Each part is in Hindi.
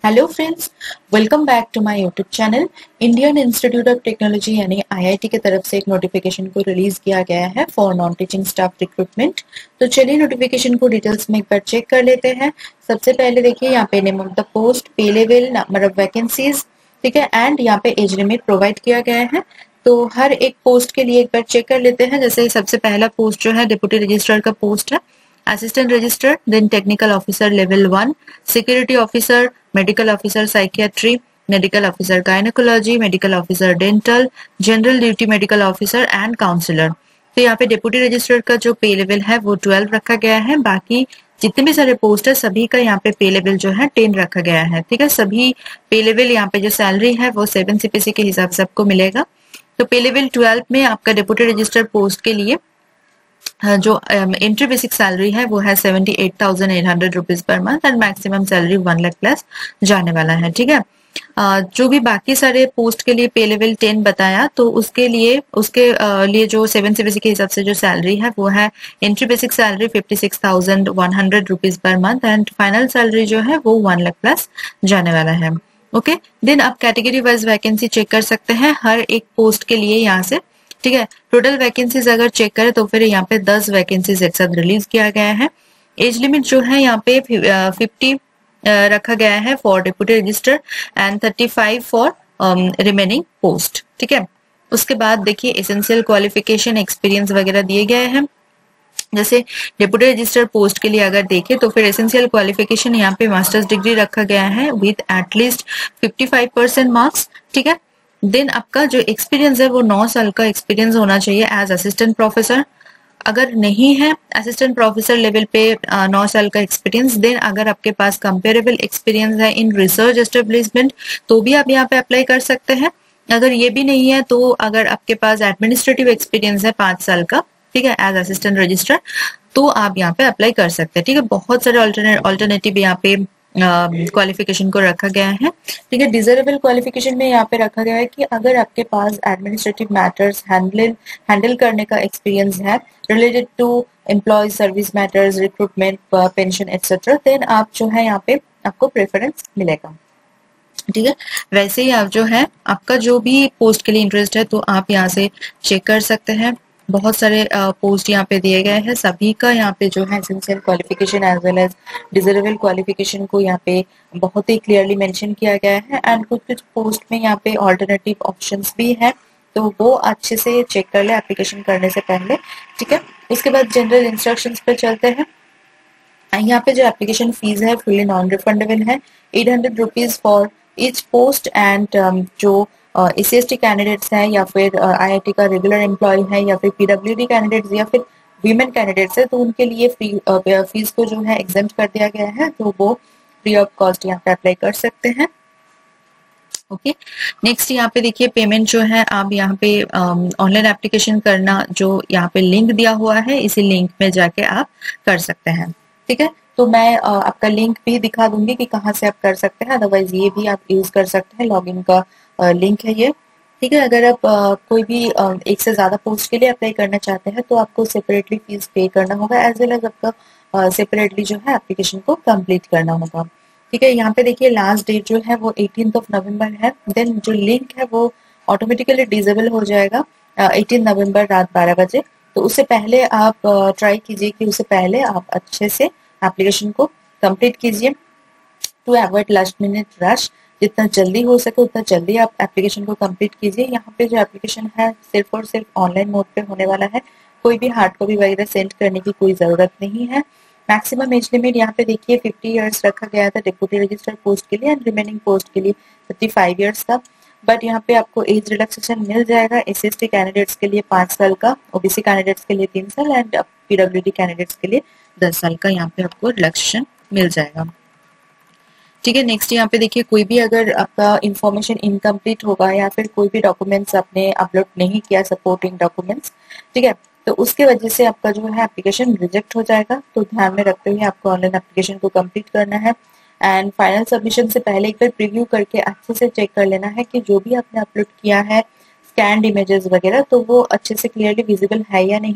Hello friends, welcome back to my YouTube channel. Indian Institute of Technology यानी आईआईटी की तरफ से एक नोटिफिकेशन को रिलीज किया गया है for non teaching staff recruitment. तो चलिए नोटिफिकेशन को डिटेल्स में एक बार चेक कर लेते हैं। सबसे पहले देखिए यहाँ पे name of the post, pay level, number of vacancies, ठीक है, एंड यहाँ पे एज लिमिट प्रोवाइड किया गया है। तो हर एक पोस्ट के लिए एक बार चेक कर लेते हैं। जैसे सबसे पहला पोस्ट जो है डिप्टी रजिस्ट्रार का पोस्ट है, assistant register, then technical officer level 1, security officer, medical officer psychiatry, medical officer gynaecology, medical officer dental, general duty medical officer and counsellor. तो यहाँ पे डिप्टी रजिस्ट्रार का जो पे लेवल है वो 12 रखा गया है। बाकी जितने भी सारे पोस्ट है सभी का यहाँ पे पे लेवल जो है 10 रखा गया है। ठीक है, सभी पे लेवल यहाँ पे जो सैलरी है वो 7 सीपीसी के हिसाब से आपको मिलेगा। तो पे लेवल 12 में आपका डिप्टी रजिस्टर पोस्ट के लिए जो एंट्री बेसिक सैलरी है वो है 78,800 रुपीज पर month and maximum salary 1 lakh plus जाने वाला है। ठीक है, जो भी बाकी सारे पोस्ट के लिए पे लेवल 10 बताया, तो उसके लिए जो 7 सीबीसी के हिसाब से जो सैलरी है वो है एंट्री बेसिक सैलरी 56,100 रुपीज पर मंथ एंड फाइनल सैलरी जो है वो 1 लाख प्लस जाने वाला है। ओके, देन आप कैटेगरी वाइज वैकेंसी चेक कर सकते हैं हर एक पोस्ट के लिए यहाँ से। ठीक है, टोटल वैकेंसीज अगर चेक करें तो फिर यहाँ पे 10 वैकेंसीज एक साथ रिलीज किया गया है। एज लिमिट जो है यहाँ पे 50 रखा गया है for deputy register and 35 for remaining post. ठीक है, उसके बाद देखिए एसेंशियल क्वालिफिकेशन, एक्सपीरियंस वगैरह दिए गए हैं। जैसे डिप्टी रजिस्टर पोस्ट के लिए अगर देखें तो फिर एसेंशियल क्वालिफिकेशन यहाँ पे मास्टर्स डिग्री रखा गया है विद एटलीस्ट 55% मार्क्स। ठीक है, देन आपका जो एक्सपीरियंस है वो 9 साल का एक्सपीरियंस होना चाहिए एज असिस्टेंट प्रोफेसर। अगर नहीं है असिस्टेंट प्रोफेसर लेवल पे 9 साल का एक्सपीरियंस, देन अगर आपके पास कंपेरेबल एक्सपीरियंस है इन रिसर्च एस्टेब्लिशमेंट तो भी आप यहाँ पे अप्लाई कर सकते हैं। अगर ये भी नहीं है तो अगर आपके पास एडमिनिस्ट्रेटिव एक्सपीरियंस है 5 साल का, ठीक है, एज असिस्टेंट रजिस्ट्रार, तो आप यहाँ पे अप्लाई कर सकते हैं। ठीक है, बहुत सारे ऑल्टरनेटिव यहाँ पे क्वालिफिकेशन को रखा गया है। ठीक है, डिजरेबल क्वालिफिकेशन में यहाँ पे रखा गया है कि अगर आपके पास एडमिनिस्ट्रेटिव मैटर्स हैंडल करने का एक्सपीरियंस है related to employ service matters, recruitment, pension etcetera, then आप जो है यहाँ पे आपको प्रेफरेंस मिलेगा। ठीक है, वैसे ही आप जो है आपका जो भी पोस्ट के लिए इंटरेस्ट है तो आप यहाँ से चेक कर सकते हैं। बहुत सारे पोस्ट यहाँ पे दिए गए हैं, सभी का यहाँ पे जो है essential qualification as well as desirable qualification को यहाँ पे बहुत ही क्लियरली मेंशन किया गया है। एंड कुछ कुछ पोस्ट में यहाँ पे ऑल्टरनेटिव ऑप्शंस भी है, तो वो अच्छे से चेक कर ले एप्लीकेशन करने से पहले। ठीक है, उसके बाद जनरल इंस्ट्रक्शंस पे चलते हैं। यहाँ पे जो एप्लीकेशन फीस है फुली नॉन रिफंडेबल है, 800 rupees for each post and जो एससी कैंडिडेट्स हैं या फिर आईआईटी का रेगुलर एम्प्लॉय है या फिर पीडब्ल्यूडी कैंडिडेट्स या फिर वीमेन कैंडिडेट्स है तो उनके लिए फीस को जो है एग्जेम्प्ट कर दिया गया है, तो वो फ्री ऑफ कॉस्ट यहाँ पे अप्लाई कर सकते हैं। ओके, नेक्स्ट यहाँ पे देखिए पेमेंट जो है आप यहाँ पे ऑनलाइन एप्लीकेशन करना, जो यहाँ पे लिंक दिया हुआ है इसी लिंक में जाके आप कर सकते हैं। ठीक है, तो मैं आपका लिंक भी दिखा दूंगी कि कहाँ से आप कर सकते हैं, अदरवाइज ये भी आप यूज कर सकते हैं, लॉगिन का लिंक है ये। ठीक है, अगर आप कोई भी एक से ज्यादा पोस्ट के लिए अप्लाई करना चाहते हैं तो आपको सेपरेटली फीस पे करना होगा एज वेल एज आपका सेपरेटली जो है एप्लीकेशन को कंप्लीट करना होगा। ठीक है, यहाँ पे देखिए लास्ट डेट जो है वो 18 नवंबर है। देन जो लिंक है वो ऑटोमेटिकली डिसेबल हो जाएगा 18 नवंबर रात 12 बजे। तो उससे पहले आप ट्राई कीजिए कि उससे पहले आप अच्छे से एप्लीकेशन को कंप्लीट कीजिए to avoid last minute rush. जितना जल्दी हो सके उतना जल्दी आप एप्लीकेशन को कंप्लीट कीजिए। यहाँ पे जो एप्लीकेशन है सिर्फ और सिर्फ ऑनलाइन मोड पे होने वाला है, कोई भी हार्ड कॉपी वगैरह सेंड करने की कोई जरूरत नहीं है। मैक्सिमम एज लिमिट यहाँ पे देखिए 50 इयर्स रखा गया था डिप्टी रजिस्टर पोस्ट के लिए एंड रिमेनिंग पोस्ट के लिए 35 इयर्स का। बट यहाँ पे आपको एज रिलैक्सेशन मिल जाएगा एससी कैंडिडेट्स के लिए 5 साल का, ओबीसी कैंडिडेट्स के लिए 3 साल एंड पीडब्ल्यूडी कैंडिडेट्स के लिए 10 साल का यहाँ पे आपको रिलैक्सेशन मिल जाएगा। ठीक है, नेक्स्ट यहाँ पे देखिए कोई भी अगर आपका इंफॉर्मेशन इनकम्प्लीट होगा या फिर कोई भी डॉक्यूमेंट्स आपने अपलोड नहीं किया, सपोर्टिंग डॉक्यूमेंट्स, ठीक है, तो उसके वजह से आपका जो है एप्लीकेशन रिजेक्ट हो जाएगा। तो ध्यान में रखते हुए आपको ऑनलाइन एप्लीकेशन को कंप्लीट करना है एंड फाइनल सबमिशन से पहले एक बार प्रीव्यू करके अच्छे से चेक कर लेना है कि जो भी आपने अपलोड किया है स्कैन्ड इमेजेस वगैरह तो वो अच्छे से क्लियरली विजिबल है या नहीं।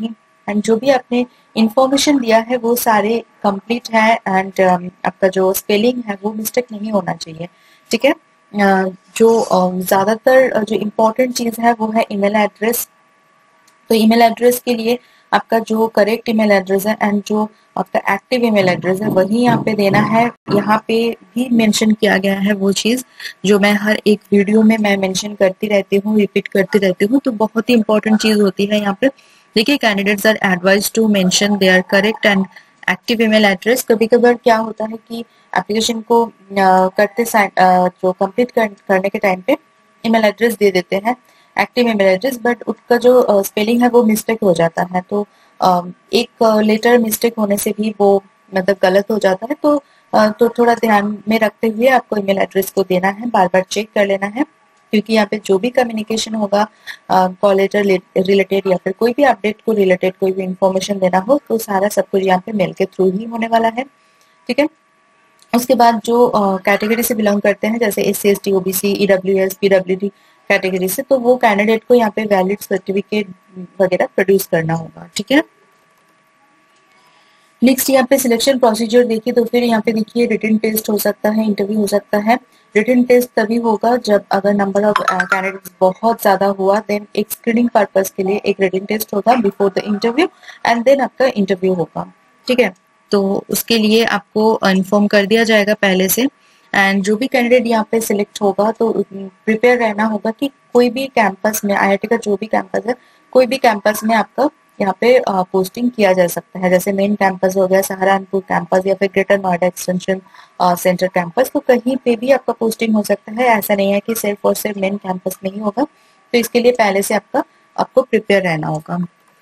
एंड जो भी आपने इंफॉर्मेशन दिया है वो सारे कंप्लीट है एंड आपका जो स्पेलिंग है वो मिस्टेक नहीं होना चाहिए, ठीक है। जो ज्यादातर जो इम्पोर्टेंट चीज है वो है ईमेल एड्रेस। तो ईमेल एड्रेस के लिए आपका जो करेक्ट ईमेल एड्रेस है एंड जो आपका एक्टिव ईमेल एड्रेस है वही यहाँ पे देना है। यहाँ पे भी मेंशन किया गया है वो चीज जो मैं हर एक वीडियो में मैं मेंशन करती रहती हूँ, रिपीट करती रहती हूँ। तो बहुत ही इंपॉर्टेंट चीज होती है यहाँ पे। देखिए, candidates are advised to mention their correct and active email address. कभी कभार क्या होता है कि एप्लीकेशन को जो कंप्लीट करने के टाइम पे ईमेल एड्रेस दे देते हैं, एक्टिव ईमेल एड्रेस, बट उसका जो स्पेलिंग है वो मिस्टेक हो जाता है। तो एक लेटर मिस्टेक होने से भी वो मतलब गलत हो जाता है। तो थोड़ा ध्यान में रखते हुए आपको ईमेल एड्रेस को देना है, बार बार चेक कर लेना है, क्योंकि यहाँ पे जो भी कम्युनिकेशन होगा कॉल लेटर रिलेटेड या फिर कोई भी अपडेट को रिलेटेड कोई भी इंफॉर्मेशन देना हो तो सारा सब कुछ यहाँ पे मेल के थ्रू ही होने वाला है, ठीक है। उसके बाद जो कैटेगरी से बिलोंग करते हैं जैसे SC ST OBC EWS PWD category से, तो वो कैंडिडेट को यहाँ पे वैलिड सर्टिफिकेट वगैरह प्रोड्यूस करना होगा, ठीक है। नेक्स्ट यहाँ पे सिलेक्शन प्रोसीजर देखिए तो फिर यहाँ पे देखिए रिटन टेस्ट हो सकता है, इंटरव्यू हो सकता है। रिटन टेस्ट तभी होगा जब अगर नंबर ऑफ कैंडिडेट्स बहुत ज्यादा हुआ, देन एक स्क्रीनिंग पर्पस के लिए एक रिटन टेस्ट होगा before the interview and then आपका इंटरव्यू होगा, ठीक है। तो उसके लिए आपको इन्फॉर्म कर दिया जाएगा पहले से। एंड जो भी कैंडिडेट यहाँ पे सिलेक्ट होगा तो प्रिपेयर रहना होगा कि कोई भी कैंपस में, IIT का जो भी कैंपस है, कोई भी कैंपस में आपका यहाँ पे पोस्टिंग किया जा सकता है। जैसे मेन कैंपस हो गया सहारनपुर कैंपस या फिर greater Noida extension centre campus, तो कहीं पे भी आपका पोस्टिंग हो सकता है। ऐसा नहीं है कि सिर्फ और सिर्फ मेन कैंपस में ही होगा। तो इसके लिए पहले से आपको प्रिपेयर रहना होगा,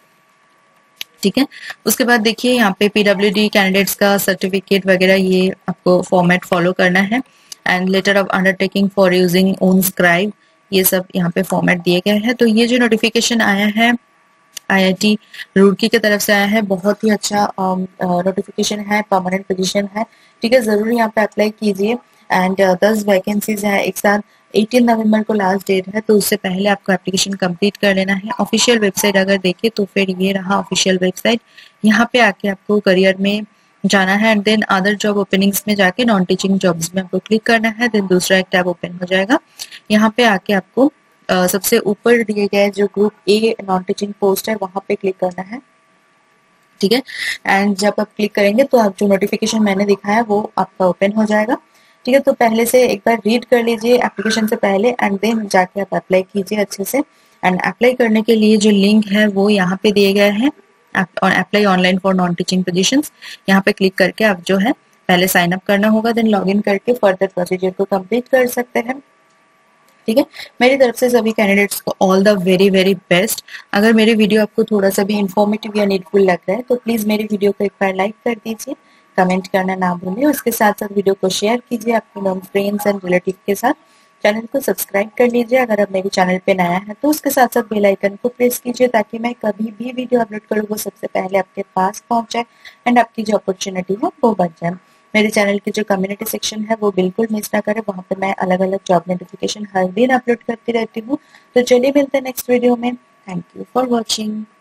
ठीक है। उसके बाद देखिए यहाँ पे PWD कैंडिडेट्स का सर्टिफिकेट वगैरह ये आपको फॉर्मेट फॉलो करना है। And letter of undertaking for using own scribe, ये सब यहाँ पे फॉर्मेट दिए गए हैं। तो ये जो नोटिफिकेशन आया है IIT रुड़की की तरफ से आया है, बहुत ही अच्छा नोटिफिकेशन है, परमानेंट पोजीशन है, ठीक है। जरूर यहाँ पे अप्लाई कीजिए। एंड 10 वैकेंसीज है एक साथ। 18 नवंबर को लास्ट डेट है, तो उससे पहले आपको एप्लीकेशन कंप्लीट कर लेना है। ऑफिशियल वेबसाइट अगर देखें तो फिर ये रहा ऑफिशियल वेबसाइट। यहाँ पे आके आपको करियर में जाना है and then other job openings में जाके नॉन टीचिंग जॉब्स में आपको क्लिक करना है। देन दूसरा एक टैब ओपन हो जाएगा। यहाँ पे आके आपको सबसे ऊपर दिए गए जो group A non teaching post है वहां पे क्लिक करना है, ठीक है। एंड जब आप क्लिक करेंगे तो आप जो नोटिफिकेशन मैंने दिखाया वो आपका ओपन हो जाएगा, ठीक है। तो पहले से एक बार रीड कर लीजिए एप्लीकेशन से पहले एंड देन जाके आप अप्लाई कीजिए अच्छे से। एंड अप्लाई करने के लिए जो लिंक है वो यहाँ पे दिए गए हैं, apply online for non teaching positions. यहाँ पे क्लिक करके आप जो है पहले साइन अप करना होगा, देन लॉग इन करके फर्दर प्रोसीजर को कंप्लीट कर सकते हैं, ठीक है। मेरी तरफ से सभी कैंडिडेट्स को all the very very best. अगर मेरी वीडियो आपको थोड़ा सा भी इन्फॉर्मेटिव या नीडफुल लग रहा है तो प्लीज मेरी वीडियो को एक बार लाइक कर दीजिए, कमेंट करना ना भूलिए। उसके साथ साथ वीडियो को शेयर कीजिए अपने नॉन फ्रेंड्स एंड रिलेटिव के साथ। चैनल को सब्सक्राइब कर लीजिए अगर आप मेरे चैनल पे नया है तो। उसके साथ साथ बेल आइकन को प्रेस कीजिए ताकि मैं कभी भी वीडियो अपलोड करूँ वो सबसे पहले आपके पास पहुंच जाए एंड आपकी जो अपॉर्चुनिटी है वो बन जाए। मेरे चैनल की जो कम्युनिटी सेक्शन है वो बिल्कुल मिस ना करें, वहां पे मैं अलग अलग जॉब नोटिफिकेशन हर दिन अपलोड करती रहती हूँ। तो चलिए मिलते हैं नेक्स्ट वीडियो में। Thank you for watching.